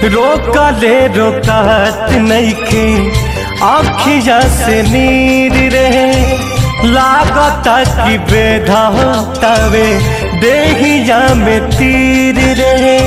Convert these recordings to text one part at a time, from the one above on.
रोकले रोकात नइखे आँखिया से नीर रहे, लागता कि बेधातावे देहिया में तीर रहे।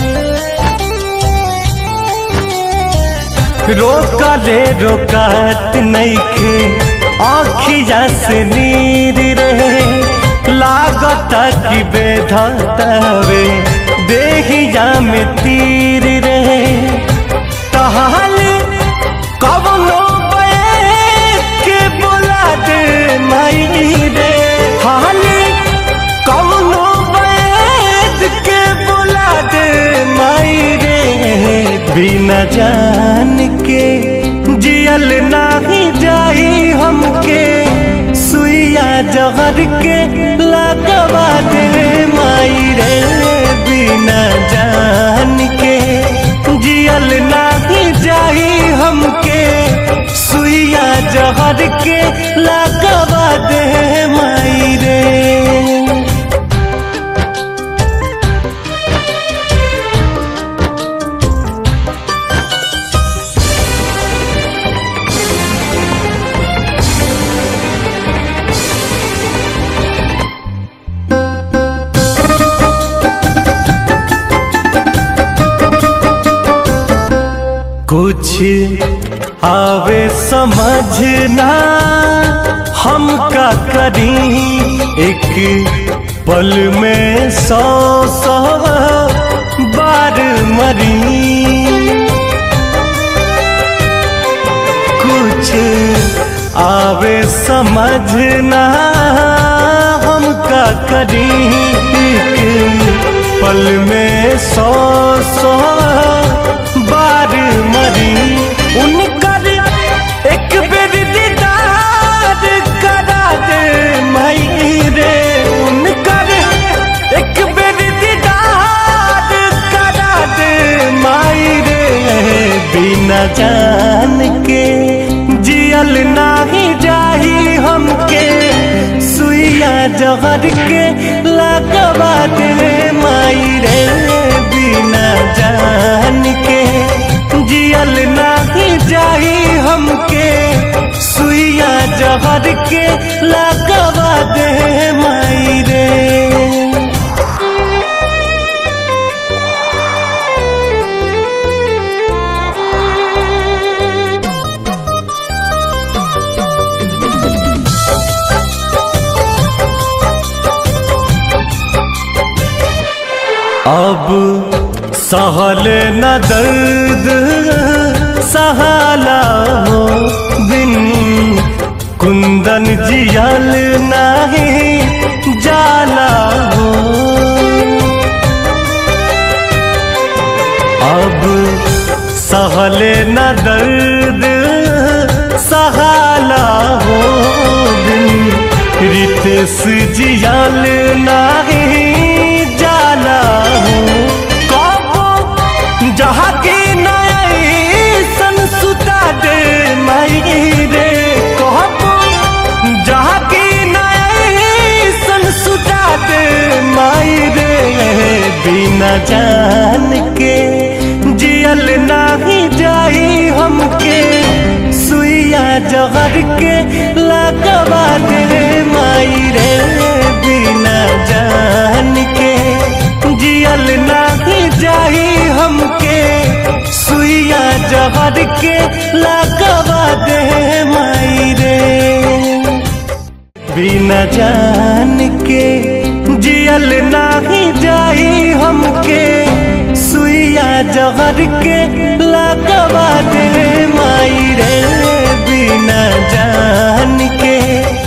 रोकले रोकात नइखे आँखिया से नीर रहे, लागता कि बेधातावे देहिया में तीर रहे। तहाले कवनो बैठ के बोला दे माई रे, हाले कवनो बैठ के बोला दे माई रे। बिना जान के जियल नाही जाई हमके, सुइया जहर के लगवा दे माई रे। बिना जान के जियल नाही जाई हमके, सुइया जहर के लगवा दे माई रे। कुछ आवे समझना हम का करी, एक पल में 100 बार मरी। कुछ आवे समझना हम का करी, एक पल में 100 बार मरी। उनकर एक बेर दीदार करा दे माई रे, उनकर एक बेर दीदार करा दे माई रे। बिना जान के जियल नाही जाही हमके, सुइया जहर के लगवा दे माई रे। बिना जान के जियल नाही जाई हमके, सुइया जहर के लगवा दे माई रे। अब सहल न दर्द सहाला हो, बिन कुंदन जियल नहीं जाला हो। अब सहल न दर्द सहाला हो, बिन रितेश जियल नहीं जाला हो। जहाँ की नई सन सुता दे माई रे, कहबो जहाँ की नई सन सुता दे माई रे। बिना जान के जियल नाही जाई हमके, सुइया जहर के लगवा दे माई रे। बिना जान के जियल नाही जाई हमके, सुइया जहर के लगवा दे माई रे। बिना जान के जियल नाही जाई हमके, सुइया जहर के लगवा दे माई रे। बिना जान के